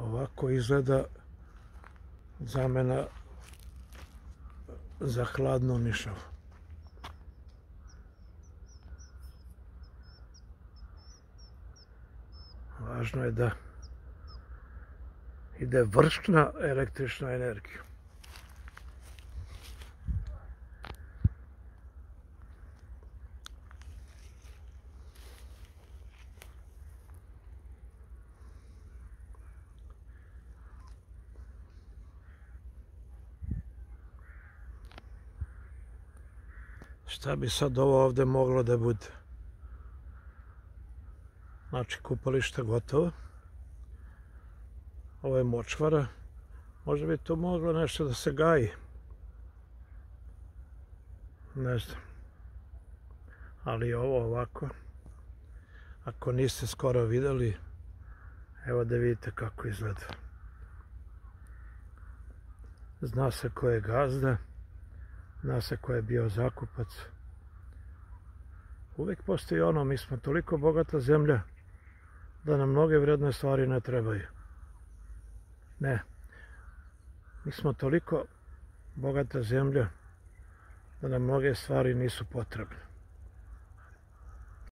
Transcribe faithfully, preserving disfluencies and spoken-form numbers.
Ovako izgleda zamena za hladnu nišavu. Važno je da ide vršna električna energija. Šta bi sad ovo ovde moglo da bude? Znači, kupalište gotovo. Ovo je močvara. Možda bi tu moglo nešto da se gaji. Ne znam. Ali ovo ovako. Ako niste skoro videli, evo da vidite kako izgleda. Zna se ko je gazda. Zna se ko je bio zakupac. Uvijek postoji ono, mi smo toliko bogata zemlja da nam mnoge vredne stvari ne trebaju. Ne. Mi smo toliko bogata zemlja da nam mnoge stvari nisu potrebne.